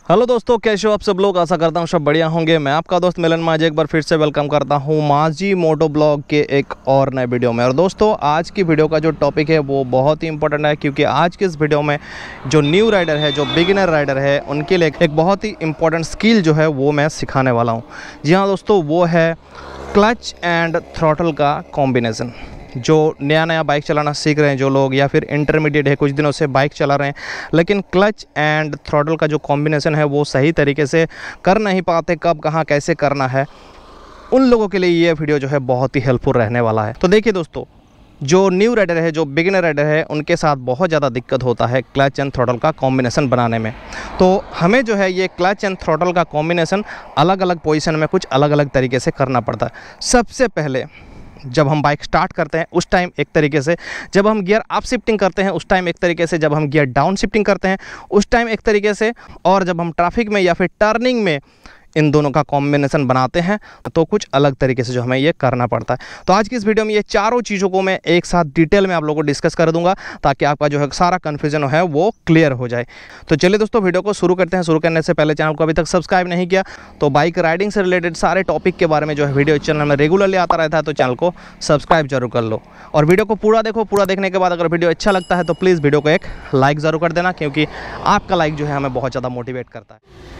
Hello दोस्तों, कैसे हो आप सब लोग। आशा करता हूँ सब बढ़िया होंगे। मैं आपका दोस्त मिलन माझी एक बार फिर से वेलकम करता हूँ माझी मोटो ब्लॉग के एक और नए वीडियो में। और दोस्तों, आज की वीडियो का जो टॉपिक है वो बहुत ही इंपॉर्टेंट है, क्योंकि आज की इस वीडियो में जो न्यू राइडर है, जो बिगिनर राइडर है, उनके लिए एक बहुत ही इंपॉर्टेंट स्किल जो है वो मैं सिखाने वाला हूँ। जी हाँ दोस्तों, वो है क्लच एंड थ्रॉटल का कॉम्बिनेशन। जो नया बाइक चलाना सीख रहे हैं जो लोग, या फिर इंटरमीडिएट है, कुछ दिनों से बाइक चला रहे हैं, लेकिन क्लच एंड थ्रॉटल का जो कॉम्बिनेशन है वो सही तरीके से कर नहीं पाते, कब कहाँ कैसे करना है, उन लोगों के लिए ये वीडियो जो है बहुत ही हेल्पफुल रहने वाला है। तो देखिए दोस्तों, जो न्यू राइडर है, जो बिगिनर राइडर है, उनके साथ बहुत ज़्यादा दिक्कत होता है क्लच एंड थ्रॉटल का कॉम्बिनेशन बनाने में। तो हमें जो है ये क्लच एंड थ्रॉटल का कॉम्बिनेशन अलग अलग पोजीशन में कुछ अलग अलग तरीके से करना पड़ता है। सबसे पहले जब हम बाइक स्टार्ट करते हैं उस टाइम एक तरीके से, जब हम गियर अप शिफ्टिंग करते हैं उस टाइम एक तरीके से, जब हम गियर डाउन शिफ्टिंग करते हैं उस टाइम एक तरीके से, और जब हम ट्रैफिक में या फिर टर्निंग में इन दोनों का कॉम्बिनेशन बनाते हैं तो कुछ अलग तरीके से जो हमें ये करना पड़ता है। तो आज की इस वीडियो में ये चारों चीज़ों को मैं एक साथ डिटेल में आप लोगों को डिस्कस कर दूंगा, ताकि आपका जो है सारा कन्फ्यूजन है वो क्लियर हो जाए। तो चलिए दोस्तों, वीडियो को शुरू करते हैं। शुरू करने से पहले चैनल को अभी तक सब्सक्राइब नहीं किया तो बाइक राइडिंग से रिलेटेड सारे टॉपिक के बारे में जो है वीडियो इस चैनल में रेगुलरली आता रहता है, तो चैनल को सब्सक्राइब जरूर कर लो। और वीडियो को पूरा देखो। पूरा देखने के बाद अगर वीडियो अच्छा लगता है तो प्लीज़ वीडियो को एक लाइक ज़रूर कर देना, क्योंकि आपका लाइक जो है हमें बहुत ज़्यादा मोटिवेट करता है।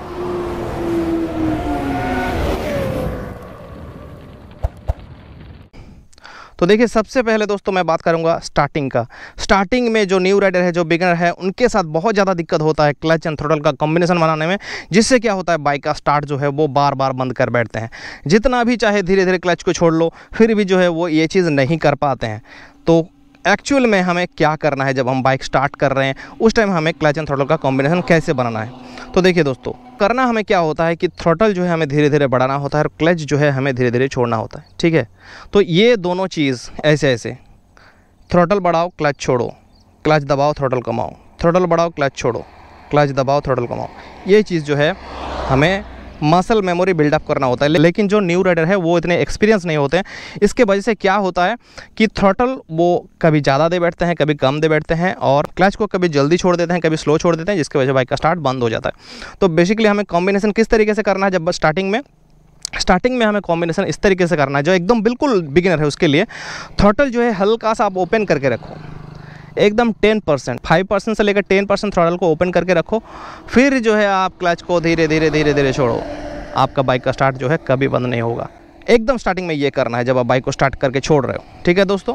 तो देखिए, सबसे पहले दोस्तों मैं बात करूंगा स्टार्टिंग का। स्टार्टिंग में जो न्यू राइडर है, जो बिगिनर है, उनके साथ बहुत ज़्यादा दिक्कत होता है क्लच एंड थ्रॉटल का कॉम्बिनेशन बनाने में, जिससे क्या होता है बाइक का स्टार्ट जो है वो बार बार बंद कर बैठते हैं। जितना भी चाहे धीरे धीरे क्लच को छोड़ लो, फिर भी जो है वो ये चीज़ नहीं कर पाते हैं। तो एक्चुअल में हमें क्या करना है, जब हम बाइक स्टार्ट कर रहे हैं उस टाइम हमें क्लच एंड थ्रॉटल का कॉम्बिनेशन कैसे बनाना है। तो देखिए दोस्तों, करना हमें क्या होता है कि थ्रॉटल जो है हमें धीरे धीरे बढ़ाना होता है और क्लच जो है हमें धीरे धीरे छोड़ना होता है। ठीक है, तो ये दोनों चीज़ ऐसे ऐसे, थ्रॉटल बढ़ाओ क्लच छोड़ो, क्लच दबाओ थ्रॉटल कमाओ, थ्रॉटल बढ़ाओ क्लच छोड़ो, क्लच दबाओ थ्रॉटल कमाओ, ये चीज़ जो है हमें मसल मेमोरी बिल्डअप करना होता है। लेकिन जो न्यू राइडर है वो इतने एक्सपीरियंस नहीं होते हैं। इसके वजह से क्या होता है कि थ्रॉटल वो कभी ज़्यादा दे बैठते हैं, कभी कम दे बैठते हैं, और क्लच को कभी जल्दी छोड़ देते हैं, कभी स्लो छोड़ देते हैं, जिसकी वजह से बाइक का स्टार्ट बंद हो जाता है। तो बेसिकली हमें कॉम्बिनेशन किस तरीके से करना है, जब स्टार्टिंग में हमें कॉम्बिनेशन इस तरीके से करना है, जो एकदम बिल्कुल बिगिनर है उसके लिए थ्रॉटल जो है हल्का सा आप ओपन करके रखो, एकदम 10%, 5% से लेकर 10% थ्रॉटल को ओपन करके रखो। फिर जो है आप क्लच को धीरे धीरे छोड़ो। आपका बाइक का स्टार्ट जो है कभी बंद नहीं होगा। एकदम स्टार्टिंग में ये करना है जब आप बाइक को स्टार्ट करके छोड़ रहे हो। ठीक है दोस्तों,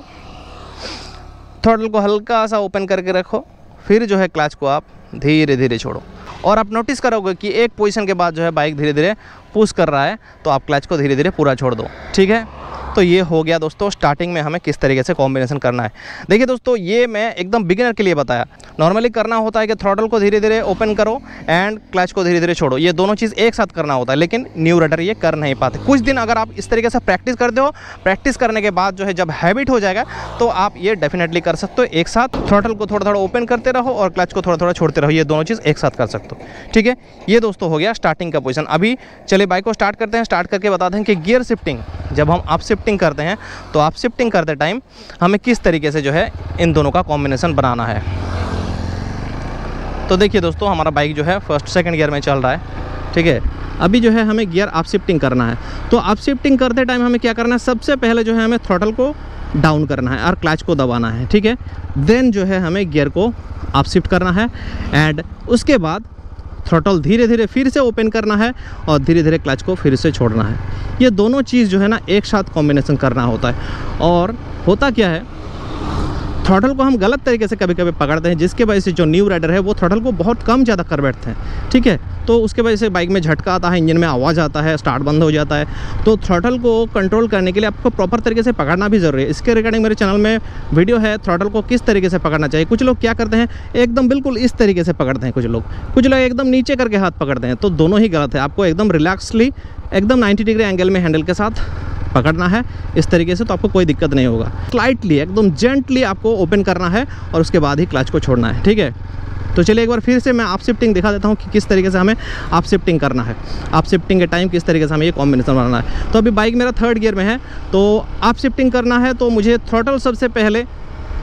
थ्रॉटल को हल्का सा ओपन करके रखो, फिर जो है क्लच को आप धीरे धीरे छोड़ो। और आप नोटिस करोगे कि एक पोजीशन के बाद जो है बाइक धीरे धीरे पुश कर रहा है, तो आप क्लच को धीरे धीरे पूरा छोड़ दो। ठीक है, तो ये हो गया दोस्तों स्टार्टिंग में हमें किस तरीके से कॉम्बिनेशन करना है। देखिए दोस्तों, ये मैं एकदम बिगिनर के लिए बताया। नॉर्मली करना होता है कि थ्रॉटल को धीरे धीरे ओपन करो एंड क्लच को धीरे धीरे छोड़ो, ये दोनों चीज़ एक साथ करना होता है, लेकिन न्यू राइडर ये कर नहीं पाते। कुछ दिन अगर आप इस तरीके से प्रैक्टिस करते हो, प्रैक्टिस करने के बाद जो है जब हैबिट हो जाएगा तो आप ये डेफिनेटली कर सकते हो। एक साथ थ्रॉटल को थोड़ा थोड़ा ओपन करते रहो और क्लच को थोड़ा थोड़ा छोड़ते रहो, ये दोनों चीज़ एक साथ कर सकते हो। ठीक है, ये दोस्तों हो गया स्टार्टिंग का पोजीशन। अभी चलिए बाइक को स्टार्ट करते हैं। स्टार्ट करके बताते हैं कि गियर शिफ्टिंग, जब हम अप शिफ्टिंग करते हैं तो आप शिफ्टिंग करते टाइम हमें किस तरीके से जो है इन दोनों का कॉम्बिनेशन बनाना है। तो देखिए दोस्तों, हमारा बाइक जो है फर्स्ट सेकंड गियर में चल रहा है। ठीक है, अभी जो है हमें गियर अप शिफ्टिंग करना है। तो अप शिफ्टिंग करते टाइम हमें क्या करना है, सबसे पहले जो है हमें थ्रॉटल को डाउन करना है और क्लच को दबाना है। ठीक है, देन जो है हमें गियर को अप शिफ्ट करना है एंड उसके बाद थ्रॉटल धीरे धीरे फिर से ओपन करना है और धीरे धीरे क्लच को फिर से छोड़ना है। ये दोनों चीज़ जो है ना एक साथ कॉम्बिनेशन करना होता है। और होता क्या है, थ्रॉटल को हम गलत तरीके से कभी कभी पकड़ते हैं, जिसके वजह से जो न्यू राइडर है वो थ्रॉटल को बहुत कम ज़्यादा कर बैठते हैं। ठीक है, तो उसके वजह से बाइक में झटका आता है, इंजन में आवाज़ आता है, स्टार्ट बंद हो जाता है। तो थ्रॉटल को कंट्रोल करने के लिए आपको प्रॉपर तरीके से पकड़ना भी ज़रूरी है। इसके रिगार्डिंग मेरे चैनल में वीडियो है, थ्रॉटल को किस तरीके से पकड़ना चाहिए। कुछ लोग क्या करते हैं, एकदम बिल्कुल इस तरीके से पकड़ते हैं, कुछ लोग एकदम नीचे करके हाथ पकड़ते हैं, तो दोनों ही गलत है। आपको एकदम रिलैक्सली, एकदम 90 डिग्री एंगल में हैंडल के साथ पकड़ना है इस तरीके से, तो आपको कोई दिक्कत नहीं होगा। स्लाइटली एकदम जेंटली आपको ओपन करना है और उसके बाद ही क्लच को छोड़ना है। ठीक है, तो चलिए एक बार फिर से मैं आप शिफ्टिंग दिखा देता हूँ कि किस तरीके से हमें आप शिफ्टिंग करना है। आप शिफ्टिंग के टाइम किस तरीके से हमें ये कॉम्बिनेशन बनाना है। तो अभी बाइक मेरा थर्ड गियर में है, तो आप शिफ्टिंग करना है तो मुझे थ्रॉटल सबसे पहले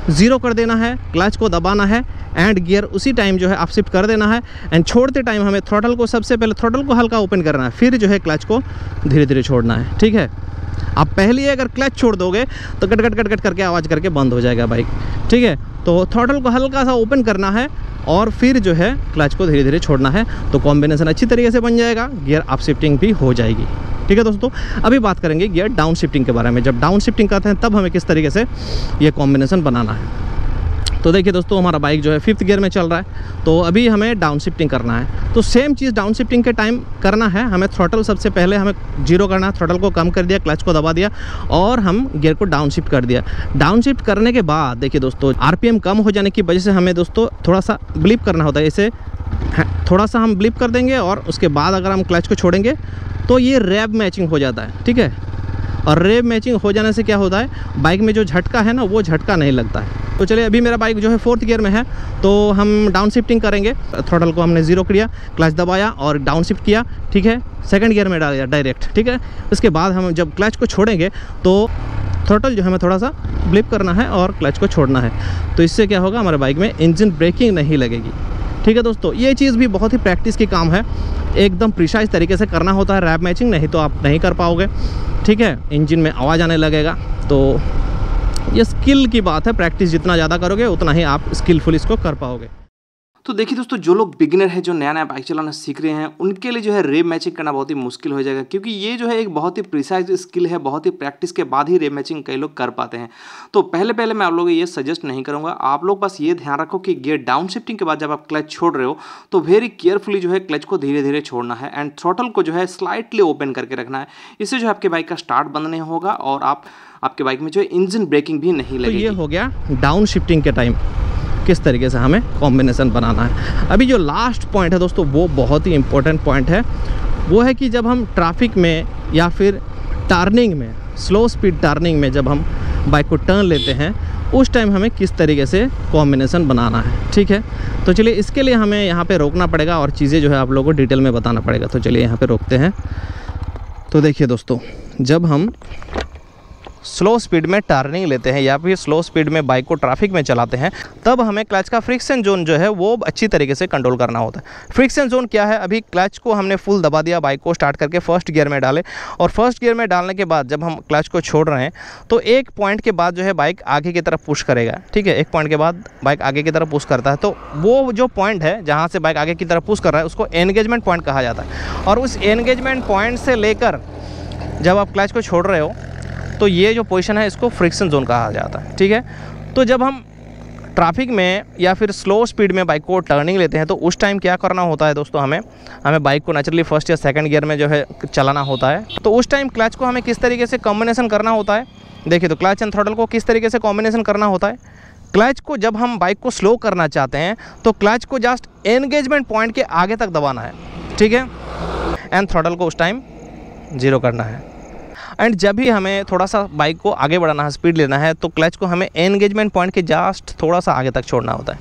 ज़ीरो कर देना है, क्लच को दबाना है एंड गियर उसी टाइम जो है अप शिफ्ट कर देना है। एंड छोड़ते टाइम हमें थ्रॉटल को सबसे पहले थ्रॉटल को हल्का ओपन करना है, फिर जो है क्लच को धीरे धीरे छोड़ना है। ठीक है, आप पहले अगर क्लच छोड़ दोगे तो कट कट कट कट करके आवाज़ करके बंद हो जाएगा बाइक। ठीक है, तो थ्रॉटल को हल्का सा ओपन करना है और फिर जो है क्लच को धीरे धीरे छोड़ना है, तो कॉम्बिनेशन अच्छी तरीके से बन जाएगा, गियर अप शिफ्टिंग भी हो जाएगी। ठीक है दोस्तों, अभी बात करेंगे गियर डाउन शिफ्टिंग के बारे में। जब डाउन शिफ्टिंग करते हैं तब हमें किस तरीके से ये कॉम्बिनेशन बनाना है। तो देखिए दोस्तों, हमारा बाइक जो है 5th गियर में चल रहा है, तो अभी हमें डाउन शिफ्टिंग करना है। तो सेम चीज़ डाउन शिफ्टिंग के टाइम करना है, हमें थ्रॉटल सबसे पहले हमें जीरो करना है, थ्रॉटल को कम कर दिया, क्लच को दबा दिया और हम गियर को डाउन शिफ्ट कर दिया। डाउन शिफ्ट करने के बाद देखिए दोस्तों, आरपीएम कम हो जाने की वजह से हमें दोस्तों थोड़ा सा ब्लिप करना होता है। इसे थोड़ा सा हम ब्लिप कर देंगे और उसके बाद अगर हम क्लच को छोड़ेंगे तो ये रेव मैचिंग हो जाता है। ठीक है, और रेव मैचिंग हो जाने से क्या होता है, बाइक में जो झटका है ना वो झटका नहीं लगता है। तो चलिए, अभी मेरा बाइक जो है 4th गियर में है, तो हम डाउन शिफ्टिंग करेंगे। थ्रॉटल को हमने ज़ीरो किया, क्लच दबाया और डाउन शिफ्ट किया। ठीक है, 2nd गियर में डाल दिया डायरेक्ट। ठीक है, उसके बाद हम जब क्लच को छोड़ेंगे तो थ्रॉटल जो है हमें थोड़ा सा ब्लिप करना है और क्लच को छोड़ना है। तो इससे क्या होगा, हमारे बाइक में इंजन ब्रेकिंग नहीं लगेगी। ठीक है दोस्तों, ये चीज़ भी बहुत ही प्रैक्टिस की काम है, एकदम प्रिसाइज तरीके से करना होता है रैप मैचिंग, नहीं तो आप नहीं कर पाओगे। ठीक है, इंजन में आवाज़ आने लगेगा। तो ये स्किल की बात है, प्रैक्टिस जितना ज़्यादा करोगे उतना ही आप स्किलफुल इसको कर पाओगे। तो देखिए दोस्तों, जो लोग बिगिनर है, जो नया नया बाइक चलाना सीख रहे हैं, उनके लिए जो है रेव मैचिंग करना बहुत ही मुश्किल हो जाएगा, क्योंकि ये जो है एक बहुत ही प्रिसाइज स्किल है, बहुत ही प्रैक्टिस के बाद ही रेव मैचिंग कई लोग कर पाते हैं। तो पहले मैं आप लोगों को ये सजेस्ट नहीं करूँगा। आप लोग बस ये ध्यान रखो कि गियर डाउन शिफ्टिंग के बाद जब आप क्लच छोड़ रहे हो तो वेरी केयरफुली जो है क्लच को धीरे धीरे छोड़ना है एंड थ्रॉटल को जो है स्लाइटली ओपन करके रखना है। इससे जो है आपके बाइक का स्टार्ट बंद नहीं होगा और आपके बाइक में जो है इंजन ब्रेकिंग भी नहीं लगेगी। तो ये हो गया डाउन शिफ्टिंग के टाइम किस तरीके से हमें कॉम्बिनेशन बनाना है। अभी जो लास्ट पॉइंट है दोस्तों, वो बहुत ही इंपॉर्टेंट पॉइंट है। वो है कि जब हम ट्रैफिक में या फिर टर्निंग में, स्लो स्पीड टर्निंग में जब हम बाइक को टर्न लेते हैं, उस टाइम हमें किस तरीके से कॉम्बिनेशन बनाना है। ठीक है, तो चलिए, इसके लिए हमें यहाँ पे रोकना पड़ेगा और चीज़ें जो है आप लोगों को डिटेल में बताना पड़ेगा। तो चलिए यहाँ पे रोकते हैं। तो देखिए दोस्तों, जब हम स्लो स्पीड में टर्निंग लेते हैं या फिर स्लो स्पीड में बाइक को ट्रैफिक में चलाते हैं, तब हमें क्लच का फ्रिक्शन जोन जो है वो अच्छी तरीके से कंट्रोल करना होता है। फ्रिक्शन जोन क्या है, अभी क्लच को हमने फुल दबा दिया, बाइक को स्टार्ट करके 1st गियर में डाले और 1st गियर में डालने के बाद जब हम क्लच को छोड़ रहे हैं तो एक पॉइंट के बाद जो है बाइक आगे की तरफ पुश करेगा। ठीक है, एक पॉइंट के बाद बाइक आगे की तरफ पुश करता है, तो वो जो पॉइंट है जहाँ से बाइक आगे की तरफ पुश कर रहा है उसको एनगेजमेंट पॉइंट कहा जाता है। और उस एनगेजमेंट पॉइंट से लेकर जब आप क्लच को छोड़ रहे हो तो ये जो पोजीशन है इसको फ्रिक्शन जोन कहा जाता है। ठीक है, तो जब हम ट्रैफिक में या फिर स्लो स्पीड में बाइक को टर्निंग लेते हैं तो उस टाइम क्या करना होता है दोस्तों, हमें बाइक को नेचुरली 1st या 2nd गियर में जो है चलाना होता है। तो उस टाइम क्लच को हमें किस तरीके से कॉम्बिनेशन करना होता है, देखिए, तो क्लच एंड थ्रॉटल को किस तरीके से कॉम्बिनेशन करना होता है। क्लच को जब हम बाइक को स्लो करना चाहते हैं तो क्लच को जस्ट एनगेजमेंट पॉइंट के आगे तक दबाना है। ठीक है, एंड थ्रॉटल को उस टाइम ज़ीरो करना है। एंड जब भी हमें थोड़ा सा बाइक को आगे बढ़ाना है, स्पीड लेना है, तो क्लच को हमें एनगेजमेंट पॉइंट के जस्ट थोड़ा सा आगे तक छोड़ना होता है।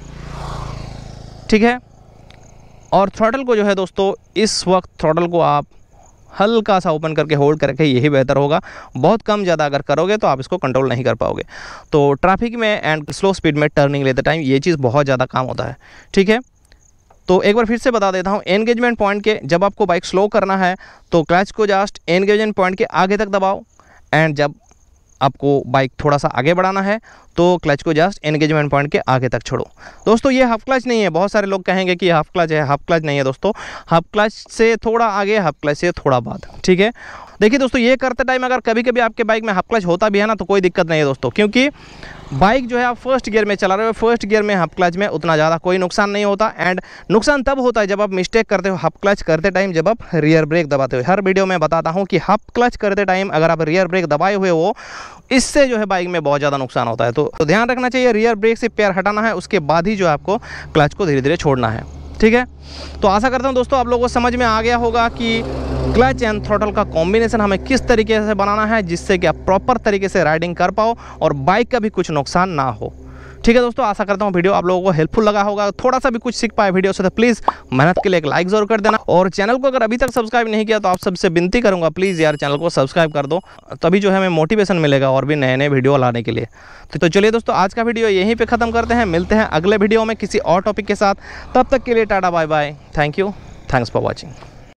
ठीक है, और थ्रॉटल को जो है दोस्तों, इस वक्त थ्रॉटल को आप हल्का सा ओपन करके होल्ड करके, यही बेहतर होगा। बहुत कम ज़्यादा अगर करोगे तो आप इसको कंट्रोल नहीं कर पाओगे। तो ट्रैफिक में एंड स्लो स्पीड में टर्निंग लेते टाइम ये चीज़ बहुत ज़्यादा काम होता है। ठीक है, तो एक बार फिर से बता देता हूँ, एनगेजमेंट पॉइंट के जब आपको बाइक स्लो करना है तो क्लच को जस्ट एनगेजमेंट पॉइंट के आगे तक दबाओ, एंड जब आपको बाइक थोड़ा सा आगे बढ़ाना है तो क्लच को जस्ट एनगेजमेंट पॉइंट के आगे तक छोड़ो। दोस्तों, ये हाफ क्लच नहीं है। बहुत सारे लोग कहेंगे कि हाफ क्लच है, हाफ क्लच नहीं है दोस्तों। हाफ क्लच से थोड़ा आगे, हाफ क्लच से थोड़ा बाद। ठीक है, देखिए दोस्तों, ये करते टाइम अगर कभी कभी आपके बाइक में हाफ क्लच होता भी है ना, तो कोई दिक्कत नहीं है दोस्तों, क्योंकि बाइक जो है आप 1st गियर में चला रहे हो, 1st गियर में हाफ क्लच में उतना ज़्यादा कोई नुकसान नहीं होता। एंड नुकसान तब होता है जब आप मिस्टेक करते हो हाफ क्लच करते टाइम, जब आप रियर ब्रेक दबाते हो। हर वीडियो में बताता हूँ कि हाफ क्लच करते टाइम अगर आप रियर ब्रेक दबाए हुए हो, इससे जो है बाइक में बहुत ज़्यादा नुकसान होता है। तो ध्यान रखना चाहिए, रियर ब्रेक से पैर हटाना है, उसके बाद ही जो है आपको क्लच को धीरे धीरे छोड़ना है। ठीक है, तो आशा करता हूँ दोस्तों आप लोगों को समझ में आ गया होगा कि क्लच एंड थ्रॉटल का कॉम्बिनेशन हमें किस तरीके से बनाना है, जिससे कि आप प्रॉपर तरीके से राइडिंग कर पाओ और बाइक का भी कुछ नुकसान ना हो। ठीक है दोस्तों, आशा करता हूँ वीडियो आप लोगों को हेल्पफुल लगा होगा, थोड़ा सा भी कुछ सीख पाए वीडियो से, तो प्लीज़ मेहनत के लिए एक लाइक जरूर कर देना। और चैनल को अगर अभी तक सब्सक्राइब नहीं किया तो आप सबसे विनती करूँगा, प्लीज़ यार चैनल को सब्सक्राइब कर दो, तभी जो है हमें मोटिवेशन मिलेगा और भी नए नए वीडियो लाने के लिए। तो चलिए दोस्तों, आज का वीडियो यहीं पर ख़त्म करते हैं, मिलते हैं अगले वीडियो में किसी और टॉपिक के साथ। तब तक के लिए tata bye bye, thank you, thanks for watching.